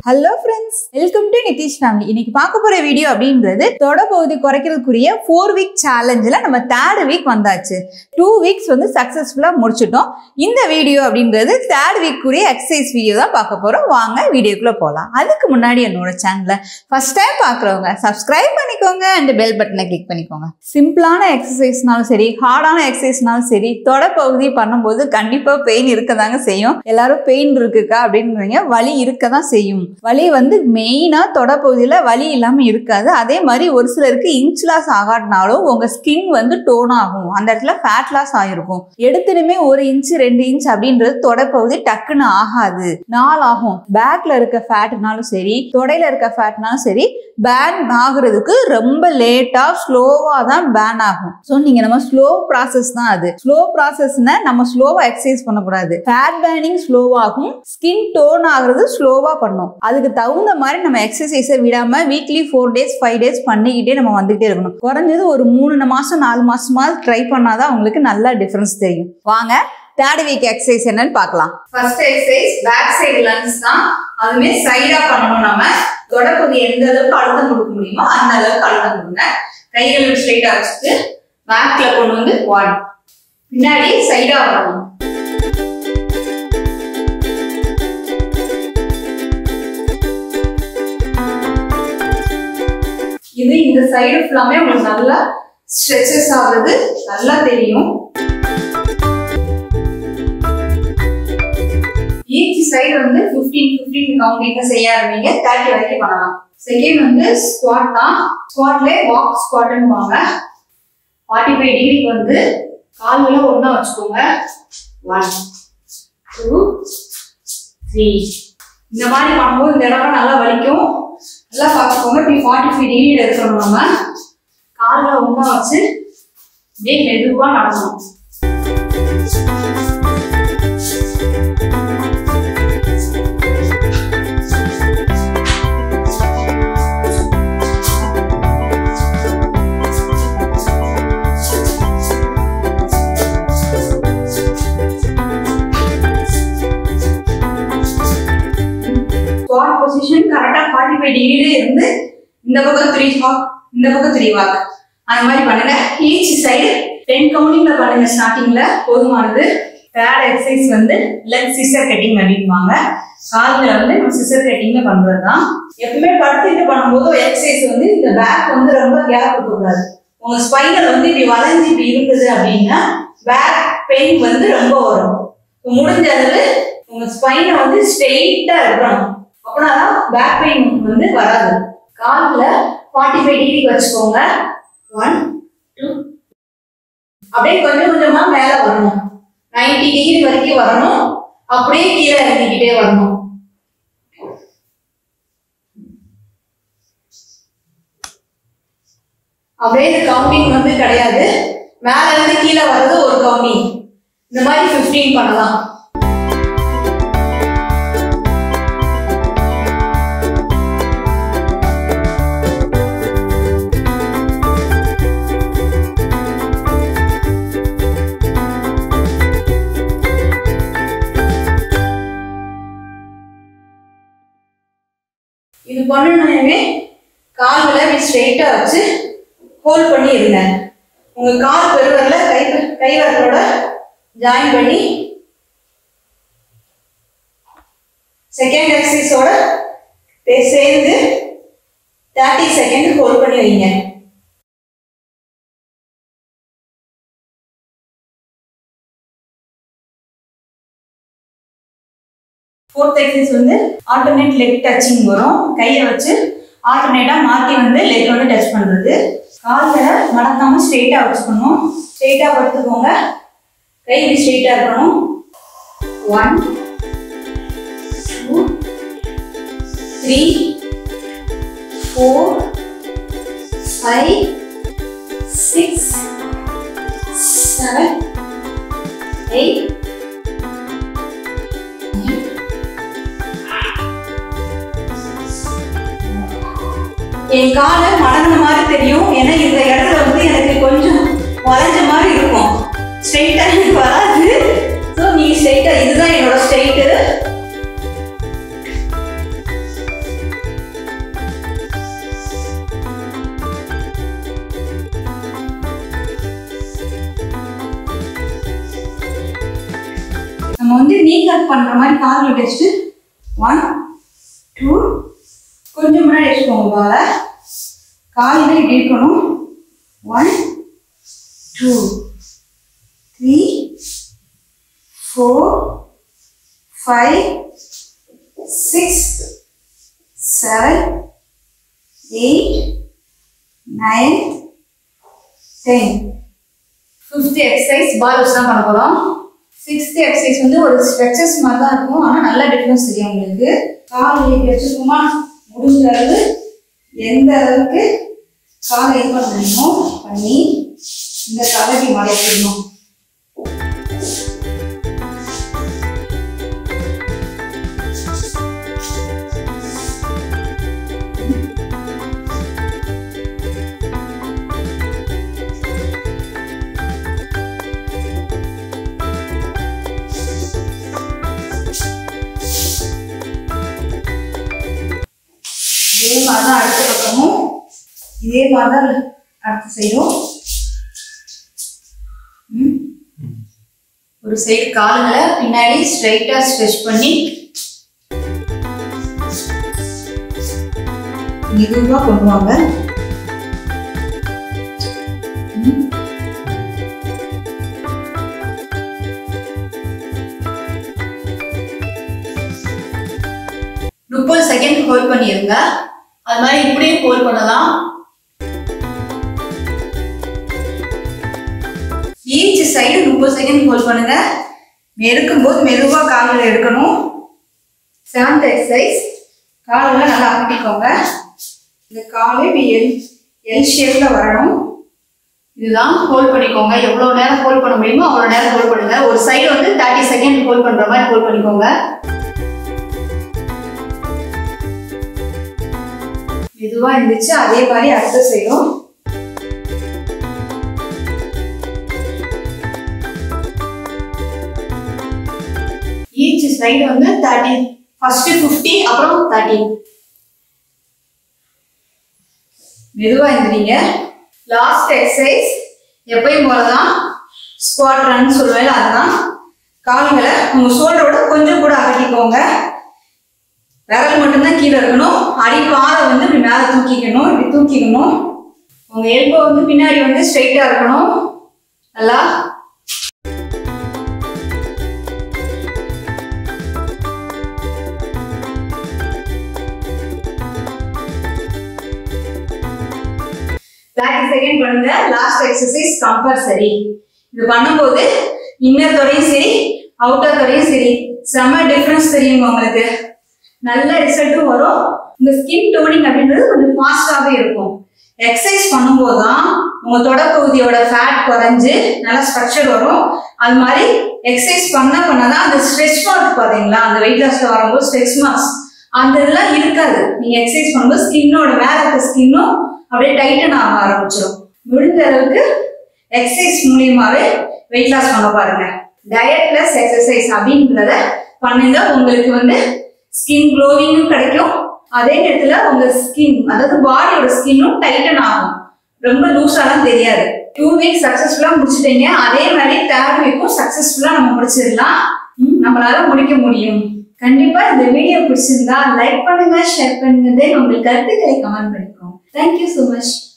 Hello friends, welcome to Nitish Family. இன்னைக்கு பார்க்க போற வீடியோ அப்படிங்கிறது தொட பகுதி குறைக்கிறதுக்குரிய 4 week challengeல நம்ம 3rd week வந்தாச்சு. 2 weeks வந்து சக்சஸ்ஃபுல்லா முடிச்சிட்டோம். இந்த வீடியோ அப்படிங்கிறது 3rd week உரிய எக்சர்சைஸ் வீடியோ தான் பார்க்க போறோம். வாங்க வீடியோக்குள்ள போலாம். அதுக்கு முன்னாடி என்னோட சேனலை ஃபர்ஸ்ட் டைம் பார்க்குறவங்க சப்ஸ்கிரைப் பண்ணிக்கோங்க and பெல் பட்டனை கிளிக் பண்ணிக்கோங்க. சிம்பிளான எக்ஸசைஸ்னாலும் சரி, ஹார்டான எக்ஸசைஸ்னாலும் சரி, தொட பகுதி பண்ணும்போது கண்டிப்பா பெயின் இருக்கதாங்க செய்யும். எல்லாரும் பெயின் இருக்குக்கா அப்படின்றீங்க, வலி இருக்கதான் செய்யும். வலி வந்து மெயினா தொட பகுதியில வலி இல்லாம இருக்காது. அதே மாதிரி ஒரு சிலருக்கு இன்ச் லாஸ் ஆகாட்டினாலும் உங்க ஸ்கின் வந்து டோன் ஆகும், அந்த இடத்துல ஃபேட் லாஸ் ஆயிருக்கும். எடுத்துனுமே 1 இன்ச் 2 இன்ச் அப்படின்றது தொட பகுதி டக்குன்னு ஆகாது, நாள் ஆகும். பேக்ல இருக்க ஃபேட்னாலும் சரி, தொடையில இருக்க ஃபேட்னாலும் சரி, பேன் ஆகுறதுக்கு ரொம்ப லேட்டா ஸ்லோவா தான் பேன் ஆகும். ஸோ நீங்க நம்ம ஸ்லோ ப்ராசஸ் தான் அது. ஸ்லோ ப்ராசஸ்னா நம்ம ஸ்லோவா எக்ஸசைஸ் பண்ணக்கூடாது. ஃபேட் பேர்னிங் ஸ்லோவாகும், ஸ்கின் டோன் ஆகுறது ஸ்லோவா பண்ணும். அதுக்கு தகுந்த மாதிரி நம்ம எக்ஸசைஸை விடாம வீக்லி 4 days 5 days பண்ணிக்கிட்டே நம்ம வந்துகிட்டே இருக்கணும். குறைஞ்சது ஒரு 3 மாசம் 4 மாசமா ட்ரை பண்ணாதான் உங்களுக்கு நல்ல டிஃபரன்ஸ் தெரியும். வாங்க 3rd week எக்ஸசைஸ் என்னன்னு பார்க்கலாம். First exercise back side lunges தான். அதுமே சைடா பண்ணணும். நம்ம தொடப்பகுதி எந்த அளவுக்கு அழுத்தம் கொடுக்க முடியுமோ அந்த அளவுக்கு அழுத்தம் கொடுங்க. கைகளை ஸ்ட்ரைட்டா வச்சுட்டு பேக்ல கொண்டு வந்து 1 பின்னாடி சைடா வரணும். இது இந்த சைடு ஃபுல்லாமே உங்களுக்கு நல்லா ஸ்ட்ரெச்சஸ் ஆகுறது நல்லா தெரியும். ஈச் சைடு வந்து 15 கவுண்டிங் செய்ய ஆரம்பிங்க. 30 வரைக்கும் பண்ணலாம். செகண்ட் வந்து ஸ்குவாட் தான். ஸ்குவாட்ல வாக் ஸ்குவாட்னு வாங்க. 45 டிகிரிக்கு வந்து கால்களை ஒண்ணா வச்சுக்கோங்க. 1 2 3 இந்த மாதிரி பண்ணும்போது இந்த இடம் நல்லா வலிக்கும். நல்லா பார்த்துக்கோங்க. இப்படி 45 டிகிரியில் இருக்கணும். நம்ம கால்களை ஒண்ணா வச்சு அப்படியே மெதுவா நடக்கணும். ஸ்குவாட் பொசிஷன் கரெக்டா 45 டிகிரில இருந்து இந்த பக்கம் 3 வாக், இந்த பக்கம் 3 வாக், அந்த மாதிரி பண்ணுங்க. ஈச் சைடு 10 கவுண்டிங்ல பண்ணுங்க. ஸ்டார்டிங்ல போதுமானது. 3rd எக்ஸசைஸ் வந்து லெக் சிசர் கட்டிங் அப்படின்வாங்க. கால்ல வந்து நம்ம சிசர் கட்டிங்ல பண்றதுதான். எப்பவுமே படுத்துட்டு பண்ணும்போது எக்ஸசைஸ் வந்து இந்த பேக் வந்து ரொம்ப கேப் இருக்கக்கூடாது. உங்க ஸ்பைனல் வந்து இப்படி வளைஞ்சு இப்படி இருந்தது அப்படின்னா பேக் பெயின் வந்து ரொம்ப வரும். முடிஞ்ச அளவு உங்க ஸ்பைனை வந்து ஸ்ட்ரெயிட்டா இருக்கணும். அப்படின்னாதான் பேக் பெயின் வந்து வராது. கால்ல 45 டிகிரி வச்சுக்கோங்க. 1 2 அப்படியே கொஞ்சம் கொஞ்சமா மேல வரணும். 90 டிகிரி வரைக்கும் வரணும். அப்படியே கீழே இறங்கிக்கிட்டே வரணும். அப்படியே கவுண்டிங் வந்து கிடையாது. மேல இருந்து கீழே வர்றது ஒரு கவுண்டிங். இந்த மாதிரி 15 பண்ணலாம். இது பண்ணணுமே கால்களை ஸ்ட்ரெயிட்டா வச்சு ஹோல்ட் பண்ணி இருங்க. உங்க கால் பெருவரல கை விரலோட ஜாயின் பண்ணி செகண்ட் எக்ஸசைஸோட சேர்ந்து 30 செகண்ட் ஹோல்ட் பண்ணி வைங்க. ஃபோர்த் எக்ஸசைஸ் வந்து ஆல்டர்னேட் லெக் டச்சிங் வரும். கையை வச்சு ஆல்டர்னேட்டா மாற்றி வந்து லெக் வந்து டச் பண்ணுறது. கால்களை மடக்காம ஸ்ட்ரெயிட்டா வச்சுக்கணும். ஸ்ட்ரெயிட்டா படுத்துக்கோங்க. கை இப்படி ஸ்ட்ரெயிட்டா இருக்கணும். 1 2 3 4 5 6 7 8 என் காலை மடங்கின மாதிரி தெரியும். ஏன்னா இந்த இடத்துல வந்து எனக்கு கொஞ்சம் வளைஞ்ச மாதிரி இருக்கும். ஸ்ட்ரெயிட்டா எனக்கு வராது. ஸோ நீ ஸ்ட்ரெயிட்டா, இதுதான் என்னோட ஸ்ட்ரெயிட்டு. நம்ம வந்து நீ கட் பண்ற மாதிரி கால்ல டெஸ்ட் 1 2 கொஞ்சம் முன்னாடி வச்சுக்கோங்க பால கால்ல இப்படி இருக்கணும் 1 2 3 4 5 6 7 8 9 10 5th exercise ball வச்சு தான் பண்ண போறோம் 6th exercise வந்து ஒரு ஸ்ட்ரெச்சஸ் மாதிரி தான் இருக்கும் ஆனா நல்ல டிஃபரன்ஸ் தெரியும் உங்களுக்கு கால் இப்படி வச்சுக்கோமா முடிஞ்ச அளவு எந்த அளவுக்கு காலை இது பண்ணணுமோ பண்ணி இந்த காலை மடக்கிடணும் இதே மாதிரி தான் அடுத்த பக்கமும் இதே மாதிரி தான் அடுத்த சைடும் ஒரு சைடு காலுங்களை பின்னாடி ஸ்ட்ரைட்டா ஸ்ட்ரெச் பண்ணி மெதுவா கொண்டு வாங்க முப்பது செகண்ட் ஹோல்ட் பண்ணிருங்க அது மாதிரி இப்படியே ஹோல்ட் பண்ணலாம் ஈச் சைடு 30 செகண்ட் ஹோல்ட் பண்ணுங்க எடுக்கும்போது மெதுவா கால்களை எடுக்கணும் 7th எக்ஸசைஸ் கால்களை நல்லா அகட்டிக்கோங்க இந்த காலை எல் ஷேப்ல வரணும் இதுதான் ஹோல்ட் பண்ணிக்கோங்க எவ்வளவு நேரம் ஹோல்ட் பண்ண முடியுமோ அவ்வளவு நேரம் ஹோல்ட் பண்ணுங்க ஒரு சைடு வந்து 30 செகண்ட் ஹோல்ட் பண்ற மாதிரி ஹோல்ட் பண்ணிக்கோங்க மெதுவா இருந்துச்சு அதே மாதிரி அடுத்த சைடும் ஈச் சைடு வந்து 30 ஃபர்ஸ்ட் 50 அப்புறம் 30 மெதுவா இருந்தீங்க லாஸ்ட் எக்ஸசைஸ் எப்பயும் போலதான் ஸ்குவாட் ரன் சொல்லுவேன் அதுதான் கால்களை உங்க ஷோல்டரோட கொஞ்சம் கூட அகட்டிக்கோங்க விரல் மட்டும்தான் கீழே இருக்கணும் அடிப்பாறை வந்து இப்படி மேலே தூக்கிக்கணும் இப்படி தூக்கிக்கணும் உங்க எல்போ வந்து பின்னாடி வந்து ஸ்ட்ரைட்டா இருக்கணும் நல்லா செகண்ட் பண்ணுங்க லாஸ்ட் எக்ஸசைஸ் கம்பல்சரி இது பண்ணும்போது இன்னர் தொடையும் சரி அவுட்டர் தொடையும் சரி செம டிஃபரன்ஸ் தெரியும் உங்களுக்கு நல்ல ரிசல்ட்டும் வரும் உங்க ஸ்கின் டோனிங் அப்படின்றது கொஞ்சம் ஃபாஸ்டாவே இருக்கும் எக்ஸசைஸ் பண்ணும்போது தான் உங்க தொடப்பகுதியோட ஃபேட் குறைஞ்சு நல்லா ஸ்ட்ரக்சர் வரும் அது மாதிரி எக்ஸசைஸ் பண்ணதான் அந்த ஸ்ட்ரெச் மார்க் பாத்தீங்களா அந்த வெயிட் லாஸ்ல வரும்போது ஸ்ட்ரெச் மார்க்ஸ் அந்த இதெல்லாம் இருக்காது நீங்க எக்ஸசைஸ் பண்ணும்போது ஸ்கின்னோட மேல இருக்க ஸ்கின்னும் அப்படியே டைட்டன் ஆக ஆரம்பிச்சிடும் முடிஞ்ச அளவுக்கு எக்ஸசைஸ் மூலியமாவே வெயிட் லாஸ் பண்ண பாருங்க டயட் பிளஸ் எக்ஸசைஸ் அப்படின்றத பண்ணுங்க உங்களுக்கு வந்து ஸ்கின் க்ளோவிங்கும் கிடைக்கும் அதே நேரத்துல உங்க ஸ்கின் அதாவது பாடியோட ஸ்கின்னும் டைட்டன் ஆகும் ரொம்ப லூஸாலாம் தெரியாது 2 வீக்ஸ் சக்சஸ்ஃபுல்லா முடிச்சிட்டீங்க அதே மாதிரி 3rd வீக்கும் சக்சஸ்ஃபுல்லா நம்ம முடிச்சிடலாம் நம்மளால முடிக்க முடியும் கண்டிப்பா இந்த வீடியோ பிடிச்சிருந்தா லைக் பண்ணுங்க ஷேர் பண்ணுங்க தென் உங்க கருத்துக்களை கமெண்ட் பண்ணிக்கோங்க Thank you so much.